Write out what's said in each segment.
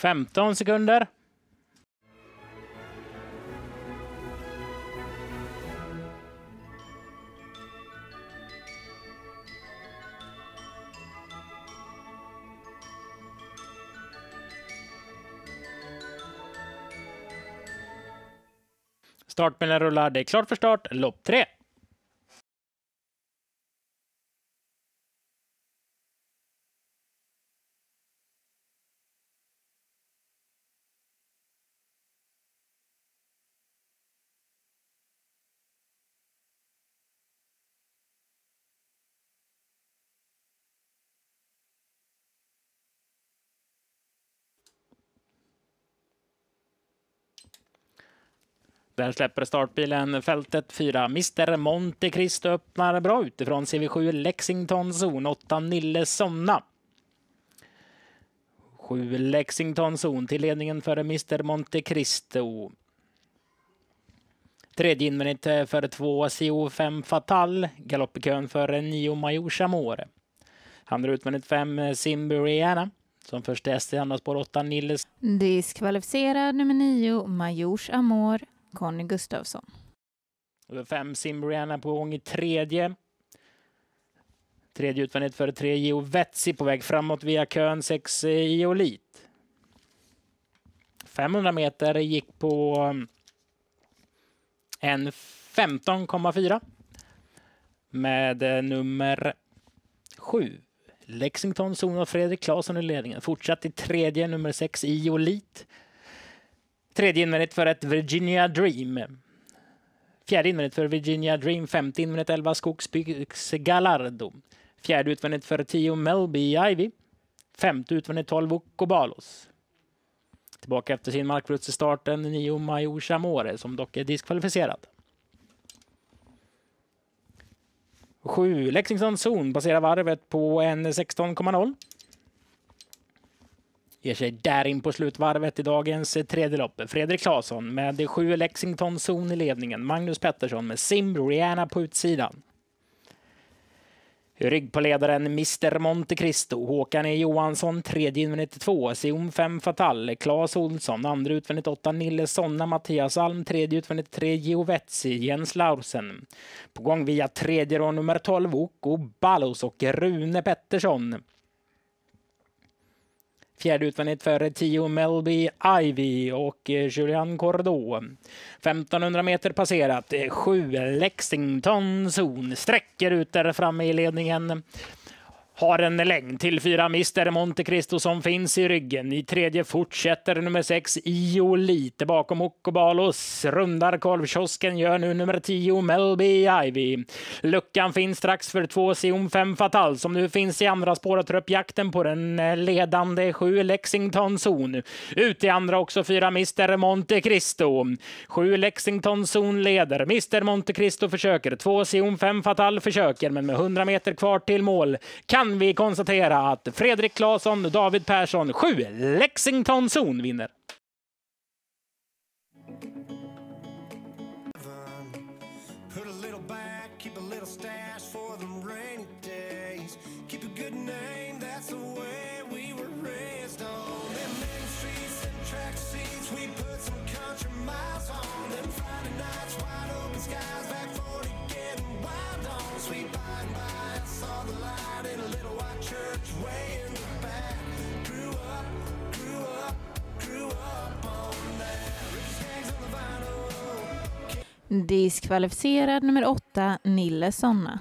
15 sekunder. Startbilen rullar. Det är klart för start. Lopp 3. Där släpper startbilen fältet 4. Mr. Monte Cristo öppnar bra utifrån. CV7 Lexington Zon. 8 Nille Sonna. 7 Lexington Zon till ledningen för Mr. Monte Cristo. Tredje invändigt för 2 CO5 Fatal. Galopp i kön för 9 Majors Amore. Andra utvändigt 5 Simburiana. Som första häst i andra spår 8 Nilles. Diskvalificerad nummer 9 Majors Amor. Conny Gustafsson. 5 Simburiana på gång i tredje. Tredje utvändigt för 3 Geo Vetsi på väg framåt via kön 6 Iolit. 500 meter gick på en 15,4 med nummer 7 Lexington Zon och Fredrik Claesson i ledningen. Fortsatt i tredje nummer 6 Iolit. Tredje invändigt för ett Virginia Dream. Fjärde invändigt för Virginia Dream. Femte invändigt 11 Skogsbyggs Gallardo. Fjärde utvändigt för 10 Melby Ivy. Femte utvändigt 12 Okobalos. Tillbaka efter sin markruts i starten 9 Majors Amore som dock är diskvalificerad. 7 Lexington Zon passerar varvet på en 16,0. Ger sig där in på slutvarvet i dagens tredje lopp. Fredrik Claesson med 7 Lexington Zon i ledningen. Magnus Pettersson med Simburiana på utsidan. Rygg på ledaren Mr. Monte Cristo. Håkan E. Johansson. Tredje invändigt 2. Sion 5 Fatal. Claes Olsson. Andra utvändigt 8 Nille Sonna. Mattias Alm. Tredje utvändigt 3 Geo Vetsi. Jens Laursen. På gång via tredje då nummer 12 Oko Ballos och Rune Pettersson. Fjärde utvändigt för 10 Melby Ivy och Julian Cordeau. 1500 meter passerat. 7 Lexington Zon sträcker ut där framme i ledningen. Har en längd till 4 Mr. Monte Cristo som finns i ryggen. I tredje fortsätter nummer 6 Io lite bakom Okobalos. Rundar kolvkiosken gör nu nummer 10 Melby Ivy. Luckan finns strax för 2 Sion 5 Fatal som nu finns i andra spåret. Upp jakten på den ledande 7 Lexington Zon. Ut i andra också 4 Mr. Monte Cristo. 7 Lexington Zon leder. Mr. Monte Cristo försöker. 2 Sion 5 Fatal försöker men med 100 meter kvar till mål kan vi konstatera att Fredrik Claesson, David Persson, 7 Lexington Zon vinner. Diskvalificerad nummer 8 Nille Sonna.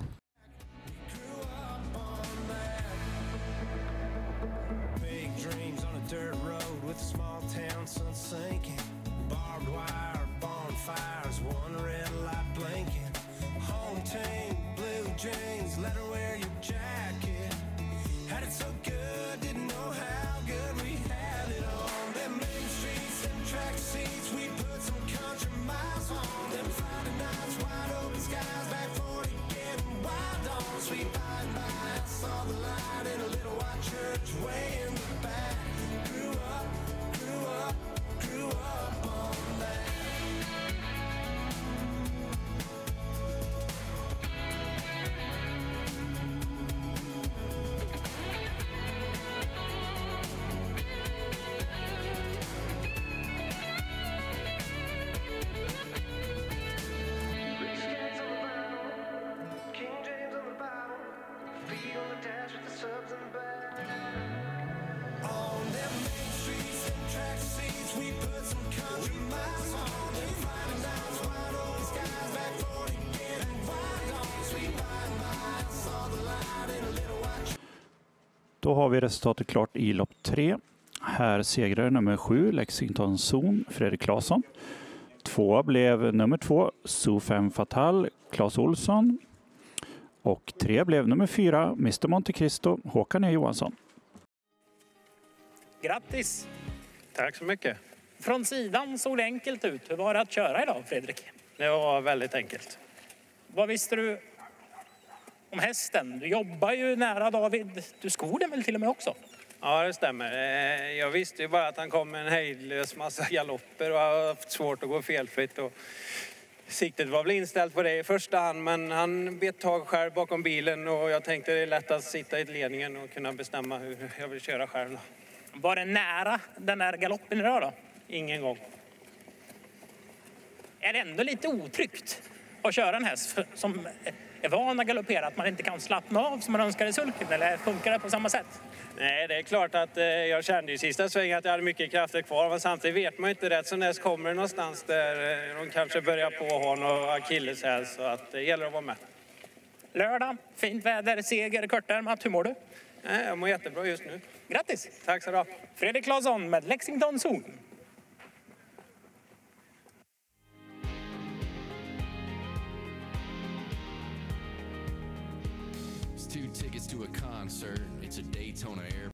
Då har vi resultatet klart i lopp 3. Här segrade nummer 7 Lexington Zon, Fredrik Claesson. 2 blev nummer 2 Sofem Fatal, Claes Olsson. Och 3 blev nummer 4 Mr Monte Cristo, Håkan E. Johansson. Grattis! Tack så mycket. Från sidan såg det enkelt ut. Hur var det att köra idag, Fredrik? Det var väldigt enkelt. Vad visste du om hästen? Du jobbar ju nära David. Du skor den väl till och med också? Ja, det stämmer. Jag visste ju bara att han kom med en hejdlös massa galopper och har haft svårt att gå felfritt. Och siktet var väl inställt på det i första hand, men han bet tag själv bakom bilen och jag tänkte det är lätt att sitta i ledningen och kunna bestämma hur jag vill köra själv. Då. Var det nära den där galoppen idag då? Ingen gång. Är det ändå lite otryggt att köra en häst som är van att galoppera, att man inte kan slappna av som man önskar i sulken, eller funkar det på samma sätt? Nej, det är klart att jag kände i sista svängen att jag hade mycket krafter kvar, men samtidigt vet man inte rätt som näst kommer det någonstans där de kanske börjar på ha någon akilleshäl, så att det gäller att vara med. Lördag, fint väder, seger, kortärmat. Hur mår du? Nej, jag mår jättebra just nu. Grattis! Tack så du ha. Fredrik Claesson med Lexington Zon. It's 2 tickets to a concert. It's a Daytona Air.